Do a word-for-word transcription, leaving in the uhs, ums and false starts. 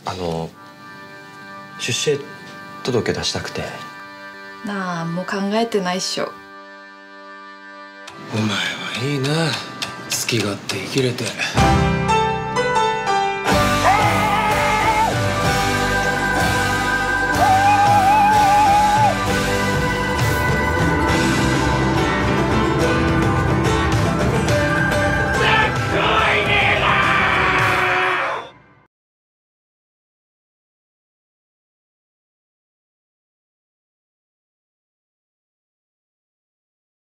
あの出生届出したくて。 なんも考えてないっしょ。 お前はいいな、好き勝手生きれて。